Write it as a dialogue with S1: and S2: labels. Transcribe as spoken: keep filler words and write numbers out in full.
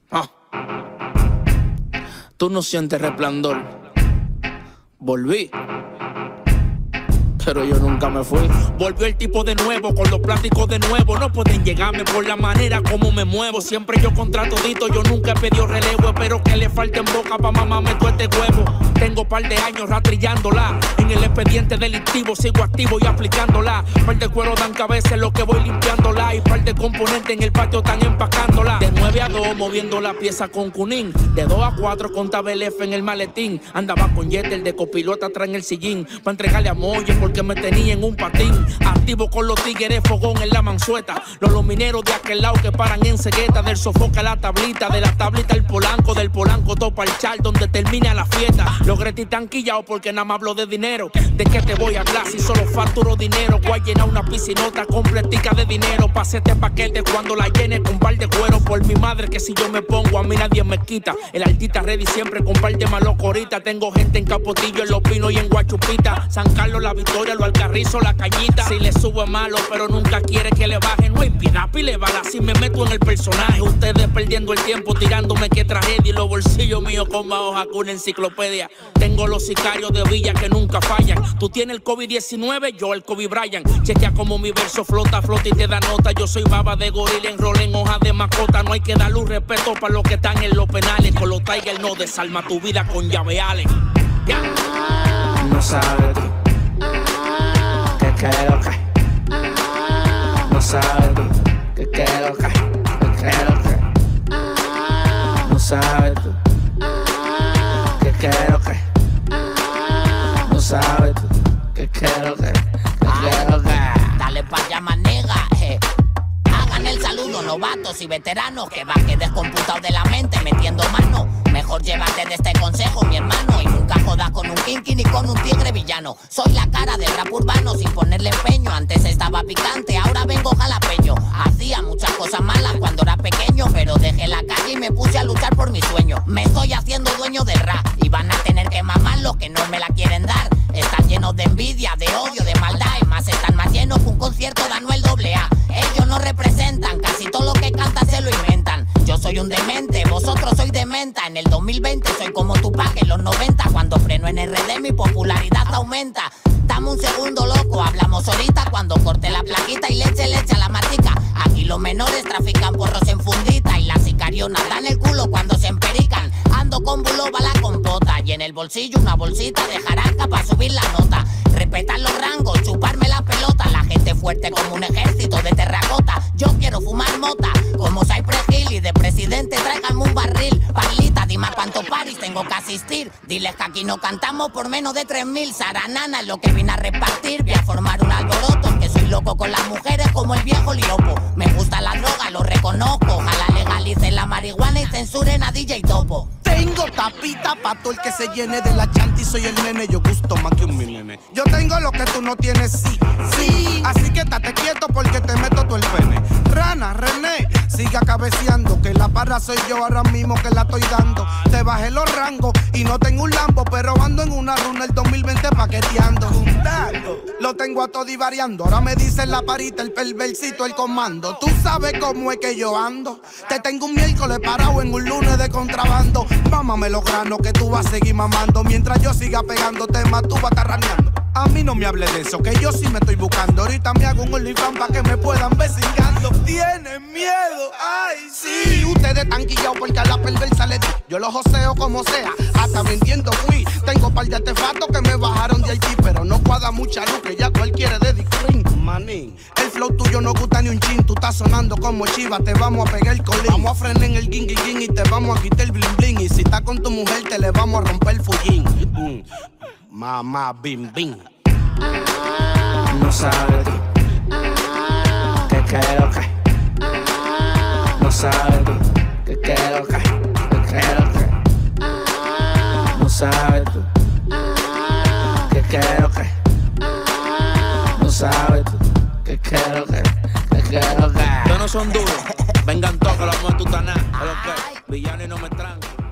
S1: Ah. Tú no sientes resplandor. Volví, pero yo nunca me fui. Volvió el tipo de nuevo, con los plásticos de nuevo. No pueden llegarme por la manera como me muevo. Siempre yo contra todito, yo nunca he pedido relevo. Espero que le falte en boca pa' mamarme todo este huevo. Tengo par de años rastrillándola. En el expediente delictivo sigo activo y aplicándola. Par de cuero dan cabeza en lo que voy limpiándola. Y par de componentes en el patio están empacándola. De nueve a dos moviendo la pieza con cunín. De dos a cuatro con tabelef en el maletín. Andaba con Jeter de copilota atrás en el sillín. Pa' entregarle a Molle porque me tenía en un patín. Activo con los tigres, fogón en la mansueta. Los, los mineros de aquel lado que paran en cegueta. Del sofoca a la tablita, de la tablita al polanco. Del polanco topa el char donde termina la fiesta. Los gretis tan quillados porque nada más hablo de dinero. ¿De qué te voy a hablar si solo facturo dinero? Voy a llenar una piscinota completica de dinero. Pase este paquete cuando la llene con par de cuero. Por mi madre que si yo me pongo a mí nadie me quita. El artista ready siempre con par de malocoritas. Tengo gente en Capotillo, en Los Pinos y en Guachupita. San Carlos, La Victoria, Los Alcarrizos, La Cañita. Si le sube malo pero nunca quiere que le baje. No hay piedad, pile bala si me meto en el personaje. Ustedes perdiendo el tiempo tirándome que tragedia. Y los bolsillos míos con más hoja que una enciclopedia. Tengo los sicarios de Villa que nunca fallan. Tú tienes el COVID diecinueve, yo el Kobe Bryant. Chequea como mi verso flota, flota y te da nota. Yo soy baba de gorila, enrolé en hoja de mascota. No hay que darle un respeto para los que están en los penales. Con los Tiger no desarma tu vida con llaveales. Yeah.
S2: No sabes tú que quiero que. No sabes tú que quiero que. Que quiero que. No sabes tú que quiero que. No sabes tú que quiero que. Que quiero que.
S3: Dale pa' allá, manega, eh. Hagan el saludo, novatos y veteranos. Que va que descomputado de la mente metiendo mano. Mejor llévate de este consejo, mi hermano. Y nunca jodas con un kinky ni con un tigre villano. Soy la cara del rap urbano sin ponerle empeño. Antes estaba picante, ahora vengo jalapeño. Hacía muchas cosas malas cuando era pequeño, pero dejé la calle y me puse a luchar por mi sueño. Me estoy haciendo dueño del rap y van a tener que mamar los que no me la quieren dar. Están llenos de envidia, de odio, de maldad. Y más están más llenos que un concierto de Anuel doble A. Ellos no representan, casi todo lo que cantan se lo inventan. Yo soy un demente, vosotros sois de menta. En el dos mil veinte soy como Tupac en los noventa. Cuando freno en R D mi popularidad aumenta. Dame un segundo, loco, hablamos ahorita. Cuando corte la plaquita y le eche leche a la matica. Aquí los menores trafican porros en fundita. Y las sicarionas dan el culo cuando se emperican. Ando con buloba la compota. Y en el bolsillo una bolsita de jaraca para subir la nota. Respetar los rangos, chuparme la pelota. La gente fuerte como un ejército de terracota. Yo quiero fumar mota como Cypress Hill. Y de presidente tráiganme un barril. Parlita, dime a cuántos paris tengo que asistir. Diles que aquí no cantamos por menos de tres mil. Saranana es lo que vine a repartir. Voy a formar un alboroto, que soy loco con las mujeres como el viejo Liopo. Me gusta la droga, lo reconozco. Ojalá legalicen la marihuana y censuren a D J Topo.
S4: Tengo tapita pa' todo el que se llene de la chanta y soy el nene, yo gusto más que un mi nene. Yo tengo lo que tú no tienes, sí, sí. Así que estate quieto porque te meto todo el pene. Rana, René, siga cabeceando, que la parra soy yo ahora mismo que la estoy dando. Te bajé los rangos y no tengo un Lambo, pero ando en una runa el dos mil veinte paqueteando. Juntando, lo tengo a todo y variando. Ahora me dicen la parita, el perversito, el comando. Tú sabes cómo es que yo ando. Te tengo un miércoles parado en un lunes de contrabando. Mámame los granos que tú vas a seguir mamando. Mientras yo siga pegando temas, tú vas a estar raneando. A mí no me hable de eso, que yo sí me estoy buscando. Ahorita me hago un OnlyFans pa' que me puedan ver cingando. Tienen miedo, ay, sí. Ustedes están guillados porque a la perversa le di. Yo los joseo como sea, hasta vendiendo fui. Tengo par de artefactos que me bajaron de Haití, pero no cuadra mucha luz que ya cualquiera de Dicrin. Manín, el flow tuyo no gusta ni un chin. Tú estás sonando como chiva, te vamos a pegar el colín. Vamos a frenar en el ging ging y te vamos a quitar el bling bling. Y si estás con tu mujer te le vamos a romper el fullín. Mm. Mamá bim bim.
S2: No sabes tú que quiero que. No sabes tú que quiero que. Que quiero que. No sabes tú que quiero que. No sabes tú que quiero que. Que quiero que.
S1: Ustedes no son duros. Vengan todos que la mujer tú estás nada. Villanos y no me trancan.